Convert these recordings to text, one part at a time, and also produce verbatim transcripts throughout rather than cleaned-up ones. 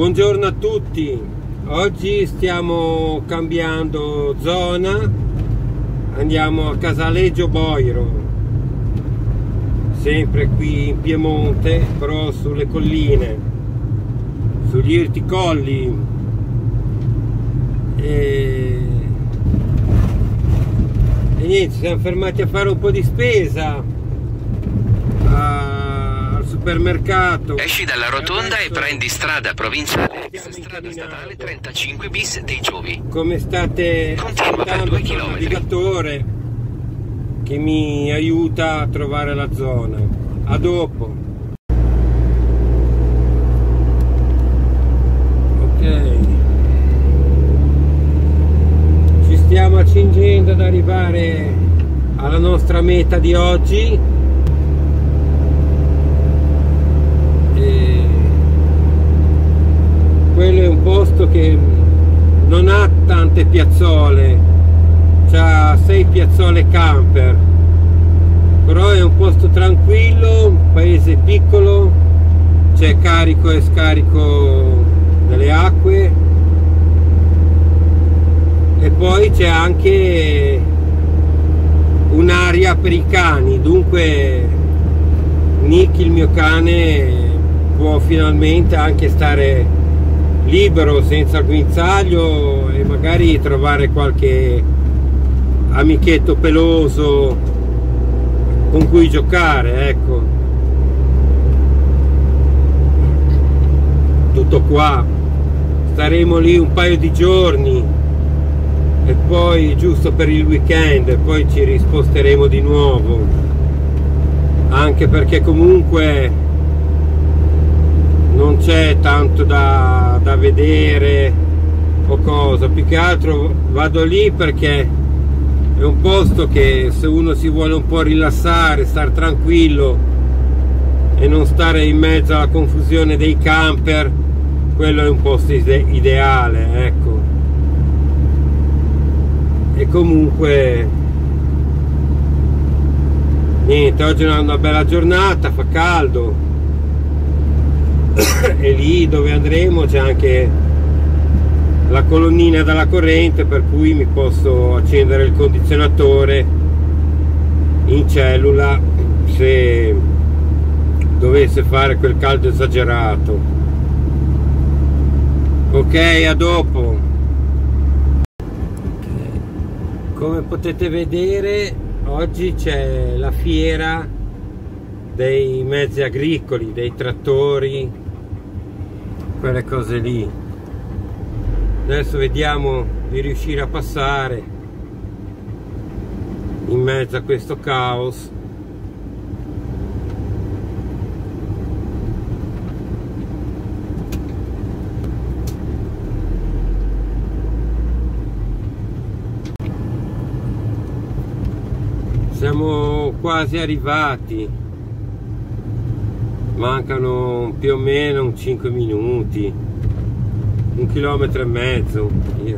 Buongiorno a tutti, oggi stiamo cambiando zona, andiamo a Casaleggio Boiro, sempre qui in Piemonte, però sulle colline, sugli Irticolli. E... e niente, ci siamo fermati a fare un po' di spesa a... supermercato. Esci dalla rotonda e, e prendi strada provinciale, strada statale trentacinque bis dei Giovi. Come state ascoltando, c'è un navigatore che mi aiuta a trovare la zona. A dopo. Ok, ci stiamo accingendo ad arrivare alla nostra meta di oggi. Quello è un posto che non ha tante piazzole, c'ha sei piazzole camper, però è un posto tranquillo, un paese piccolo, c'è carico e scarico delle acque e poi c'è anche un'area per i cani, dunque Nick, il mio cane, può finalmente anche stare libero, senza guinzaglio, e magari trovare qualche amichetto peloso con cui giocare, ecco. Tutto qua, staremo lì un paio di giorni e poi giusto per il weekend e poi ci risposteremo di nuovo, anche perché comunque non c'è tanto da, da vedere o cosa, più che altro vado lì perché è un posto che, se uno si vuole un po' rilassare, star tranquillo e non stare in mezzo alla confusione dei camper, quello è un posto ide ideale, ecco. E comunque niente, oggi è una bella giornata, fa caldo. E lì dove andremo c'è anche la colonnina della corrente, per cui mi posso accendere il condizionatore in cellula se dovesse fare quel caldo esagerato. Ok, a dopo. Come potete vedere, oggi c'è la fiera dei mezzi agricoli, dei trattori, quelle cose lì. Adesso vediamo di riuscire a passare in mezzo a questo caos. Siamo quasi arrivati. Mancano più o meno un cinque minuti, un chilometro e mezzo e,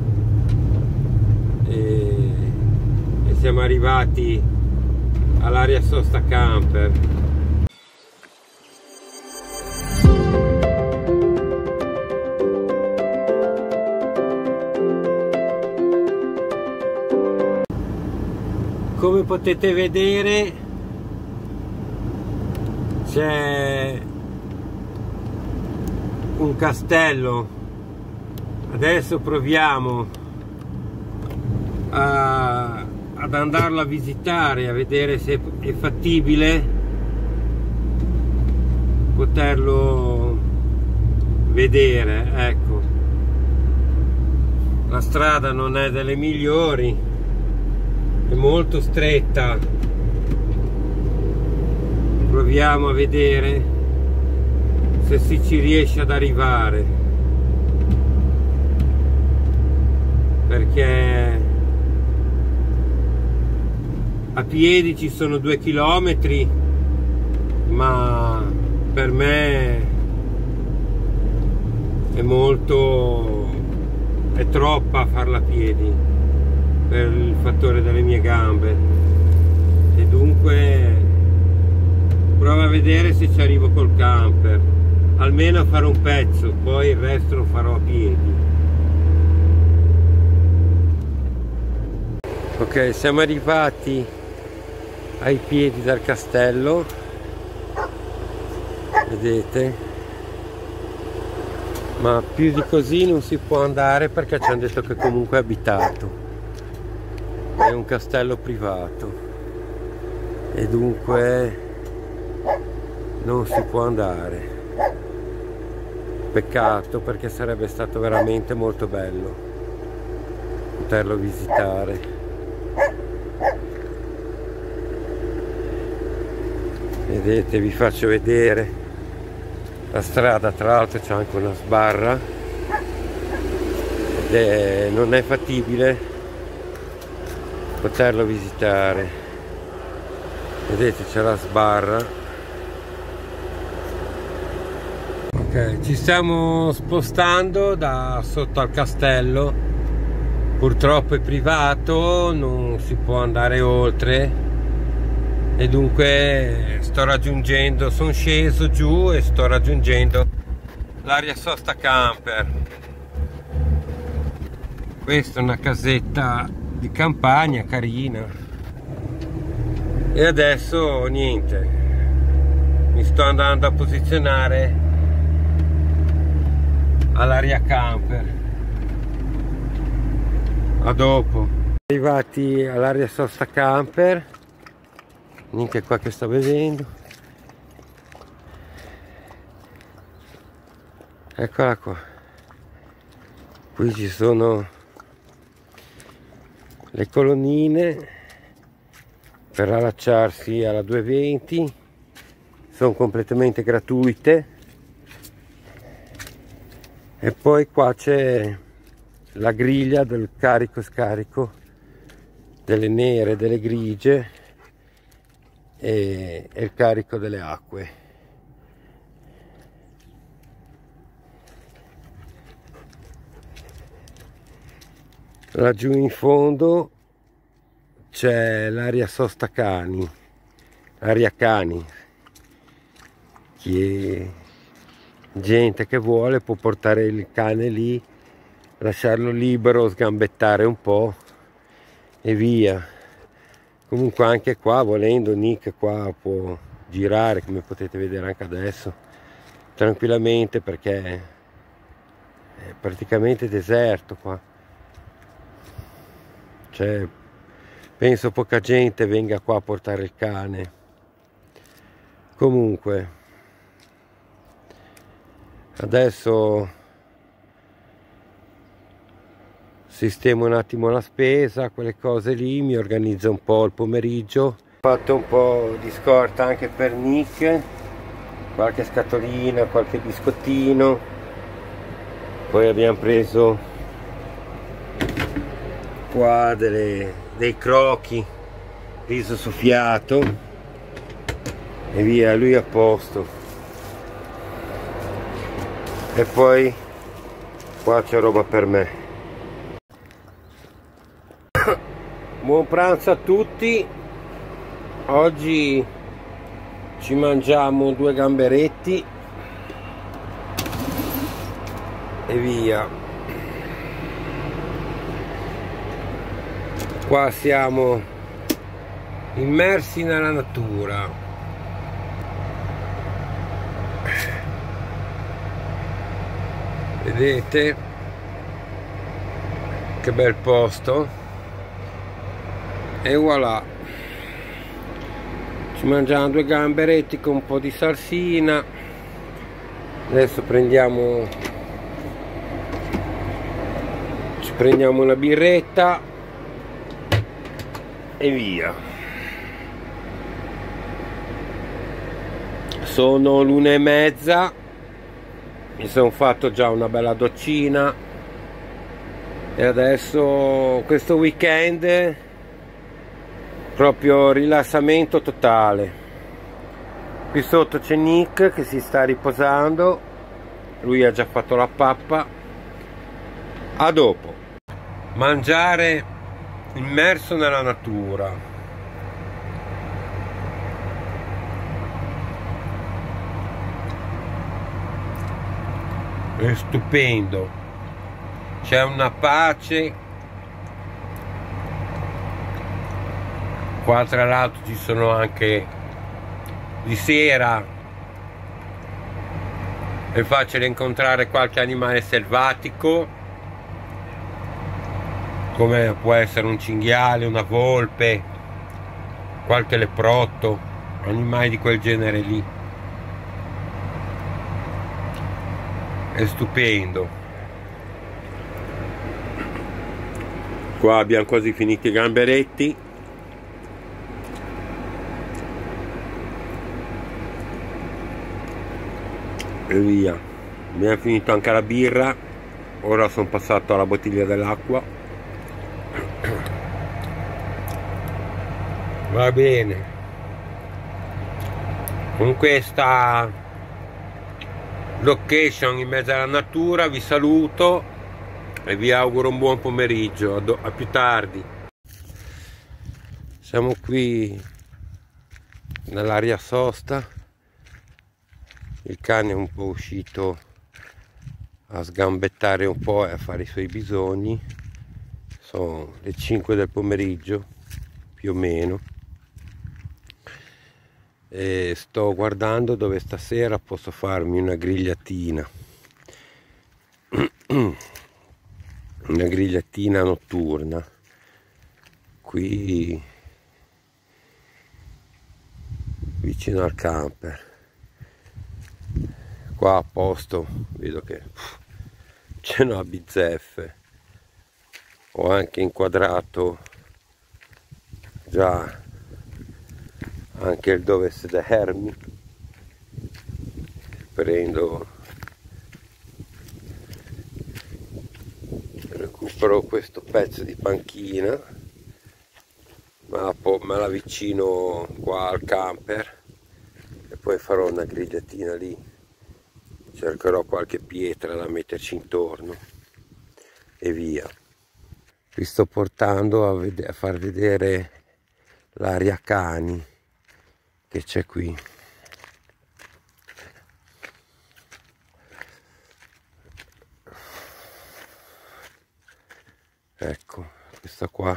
e siamo arrivati all'area sosta camper. Come potete vedere c'è un castello. Adesso proviamo a, ad andarlo a visitare, a vedere se è fattibile poterlo vedere. Ecco, la strada non è delle migliori, è molto stretta. Proviamo a vedere se si ci riesce ad arrivare, perché a piedi ci sono due chilometri, ma per me è molto, è troppa farla a piedi per il fattore delle mie gambe, e dunque provo a vedere se ci arrivo col camper. almeno a fare un pezzo, poi il resto lo farò a piedi. Ok, siamo arrivati ai piedi del castello, vedete, ma più di così non si può andare perché ci hanno detto che comunque è abitato, è un castello privato e dunque non si può andare. Peccato, perché sarebbe stato veramente molto bello poterlo visitare. Vedete, vi faccio vedere la strada, tra l'altro c'è anche una sbarra ed è, non è fattibile poterlo visitare. Vedete, c'è la sbarra. Ok, ci stiamo spostando da sotto al castello, purtroppo è privato, non si può andare oltre e dunque sto raggiungendo, sono sceso giù e sto raggiungendo l'area sosta camper. Questa è una casetta di campagna carina e adesso niente, mi sto andando a posizionare all'area camper. A dopo. Arrivati all'area sosta camper, anche qua che sto vedendo, eccola qua. Qui ci sono le colonnine per allacciarsi alla duecentoventi, sono completamente gratuite. E poi qua c'è la griglia del carico e scarico delle nere, delle grigie e, e il carico delle acque. Laggiù in fondo c'è l'area sosta cani, l'area cani, che gente che vuole può portare il cane lì, lasciarlo libero, sgambettare un po' e via. Comunque anche qua, volendo, Nick qua può girare, come potete vedere anche adesso, tranquillamente, perché è praticamente deserto qua. Cioè, penso poca gente venga qua a portare il cane. Comunque adesso sistemo un attimo la spesa, quelle cose lì, mi organizzo un po' il pomeriggio. Ho fatto un po' di scorta anche per Nick, qualche scatolina, qualche biscottino, poi abbiamo preso qua delle, dei crochi, riso soffiato e via, lui a posto. E poi qua c'è roba per me. Buon pranzo a tutti. Oggi ci mangiamo due gamberetti e via. Qua siamo immersi nella natura. Vedete che bel posto, e voilà, ci mangiamo due gamberetti con un po' di salsina. Adesso prendiamo ci prendiamo una birretta e via. Sono l'una e mezza, mi sono fatto già una bella doccina e adesso questo weekend proprio rilassamento totale. Qui sotto c'è Nick che si sta riposando, lui ha già fatto la pappa. A dopo. Mangiare immerso nella natura. È stupendo, c'è una pace. Qua tra l'altro ci sono anche di sera, è facile incontrare qualche animale selvatico, come può essere un cinghiale, una volpe, qualche leprotto, animali di quel genere lì. È stupendo. Qua abbiamo quasi finito i gamberetti. E via. Abbiamo finito anche la birra. Ora sono passato alla bottiglia dell'acqua. Va bene. Con questa location in mezzo alla natura vi saluto e vi auguro un buon pomeriggio. A, a più tardi. Siamo qui nell'area sosta. Il cane è un po' uscito a sgambettare un po' e a fare i suoi bisogni. Sono le cinque del pomeriggio più o meno e sto guardando dove stasera posso farmi una grigliatina una grigliatina notturna qui vicino al camper. Qua a posto vedo che c'è una bizzeffe. Ho anche inquadrato già anche il dove sedermi. Prendo, recupero questo pezzo di panchina, ma me la avvicino qua al camper e poi farò una grigliatina lì. Cercherò qualche pietra da metterci intorno e via. Vi sto portando a, a far vedere l'area cani che c'è qui. Ecco, questa qua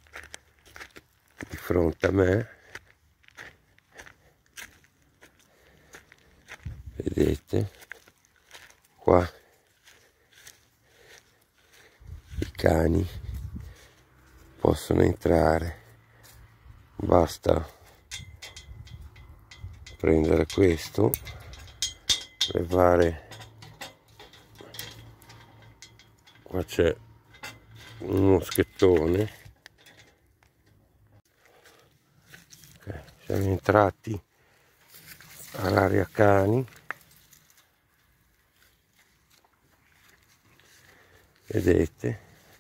di fronte a me. Vedete? Qua i cani possono entrare, basta prendere questo, levare, qua c'è un moschettone. Okay, siamo entrati all'area cani. Vedete,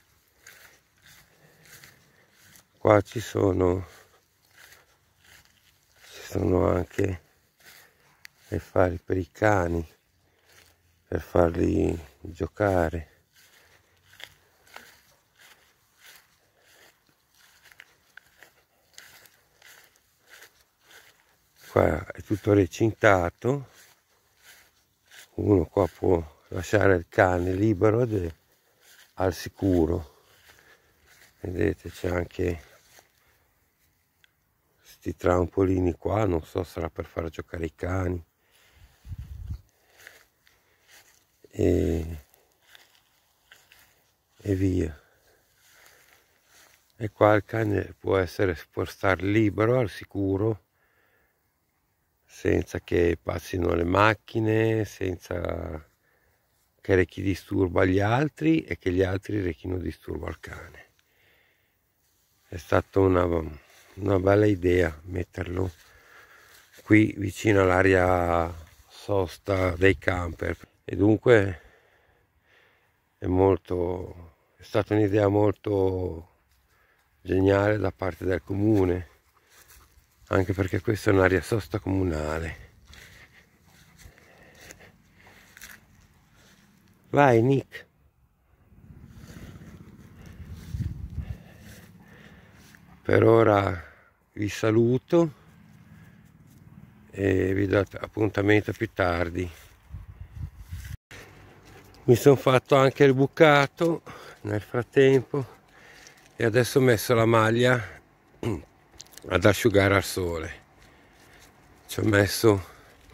qua ci sono ci sono anche le fari per i cani, per farli giocare. Qua è tutto recintato, uno qua può lasciare il cane libero ed è al sicuro. Vedete, c'è anche questi trampolini qua, non so, sarà per far giocare i cani. E, e via. E qua il cane può essere, può star libero, al sicuro, senza che passino le macchine, senza che rechi disturbo agli altri e che gli altri rechino disturbo al cane. È stata una, una bella idea metterlo qui vicino all'area sosta dei camper, e dunque è molto, è stata un'idea molto geniale da parte del comune, anche perché questa è un'area sosta comunale. Vai Nick. Per ora vi saluto e vi do appuntamento più tardi. Mi sono fatto anche il bucato nel frattempo e adesso ho messo la maglia ad asciugare al sole. Ci ho messo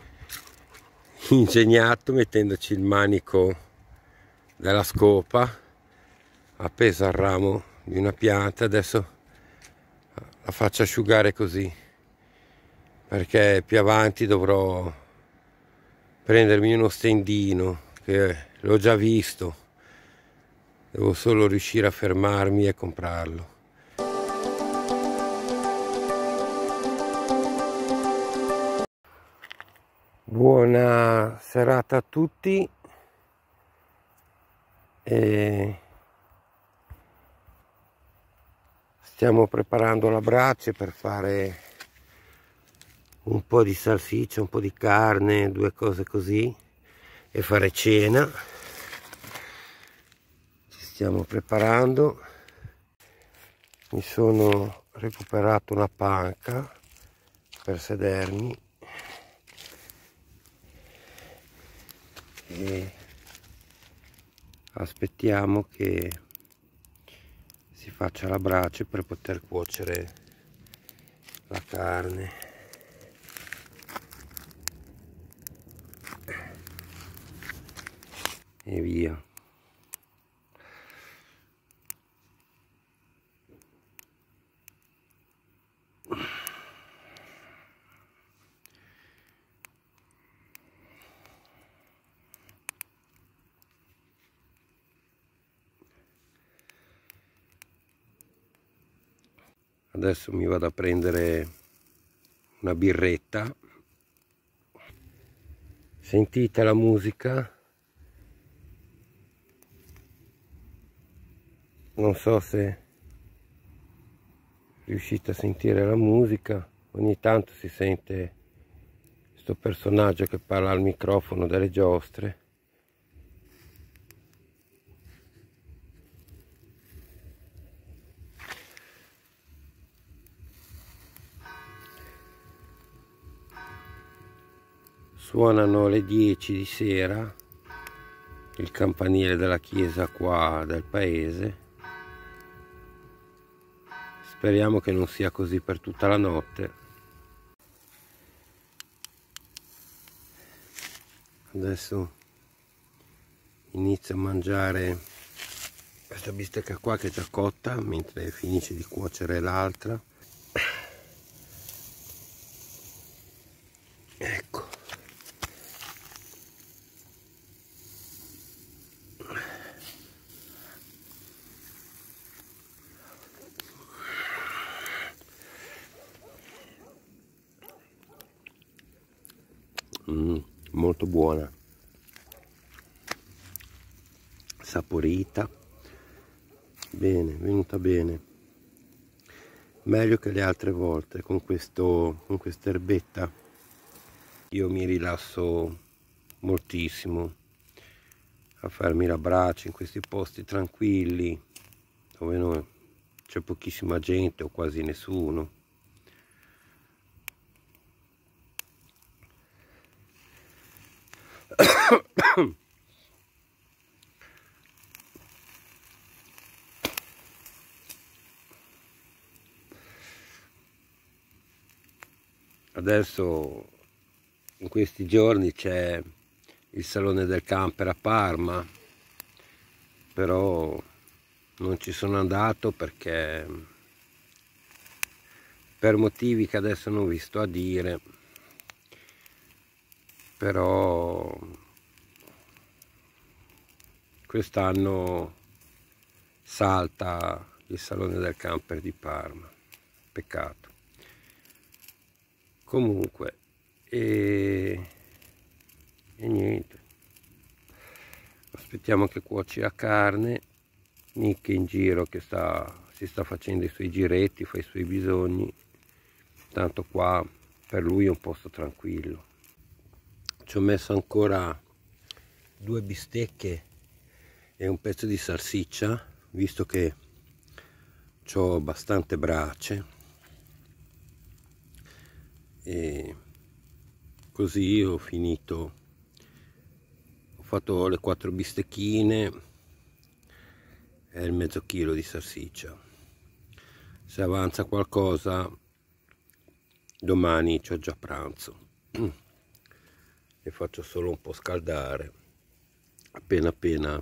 ingegnato mettendoci il manico della scopa appeso al ramo di una pianta. Adesso la faccio asciugare così, perché più avanti dovrò prendermi uno stendino che l'ho già visto, devo solo riuscire a fermarmi e comprarlo. Buona serata a tutti e stiamo preparando la brace per fare un po' di salsiccia, un po' di carne, due cose così, e fare cena. Ci stiamo preparando. Mi sono recuperato una panca per sedermi e aspettiamo che si faccia la brace per poter cuocere la carne. E via. Adesso mi vado a prendere una birretta. Sentite la musica? Non so se riuscite a sentire la musica. Ogni tanto si sente questo personaggio che parla al microfono delle giostre. Suonano le dieci di sera, il campanile della chiesa qua del paese. Speriamo che non sia così per tutta la notte. Adesso inizio a mangiare questa bistecca qua che è già cotta, mentre finisce di cuocere l'altra. Ecco. Mm, molto buona, saporita, bene, venuta bene, meglio che le altre volte. Con questo, con questa erbetta io mi rilasso moltissimo a farmi la brace in questi posti tranquilli dove no, c'è pochissima gente o quasi nessuno. Adesso in questi giorni c'è il Salone del Camper a Parma, però non ci sono andato perché per motivi che adesso non vi sto a dire, però quest'anno salta il Salone del Camper di Parma, peccato. Comunque e, e niente, aspettiamo che cuoci la carne. Nick è in giro che sta, si sta facendo i suoi giretti, fa i suoi bisogni, tanto qua per lui è un posto tranquillo. Ci ho messo ancora due bistecche e un pezzo di salsiccia, visto che ho bastante brace, e così ho finito, ho fatto le quattro bistecchine e il mezzo chilo di salsiccia. Se avanza qualcosa domani c'ho già pranzo e faccio solo un po' scaldare appena appena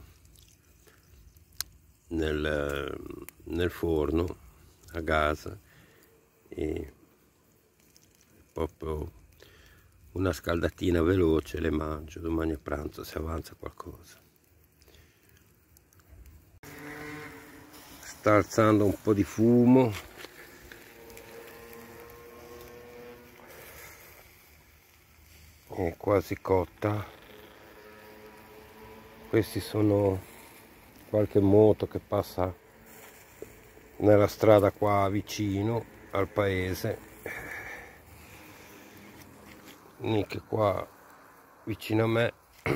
nel, nel forno a gas, e proprio una scaldatina veloce le mangio domani a pranzo se avanza qualcosa. Sta alzando un po' di fumo, è quasi cotta. Questi sono qualche moto che passa nella strada qua vicino al paese, che qua vicino a me.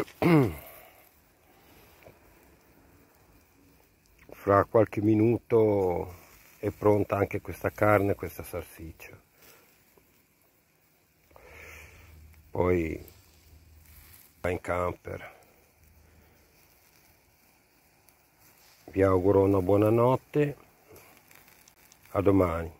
Fra qualche minuto è pronta anche questa carne, questa salsiccia. Poi va in camper. Vi auguro una buona notte, a domani.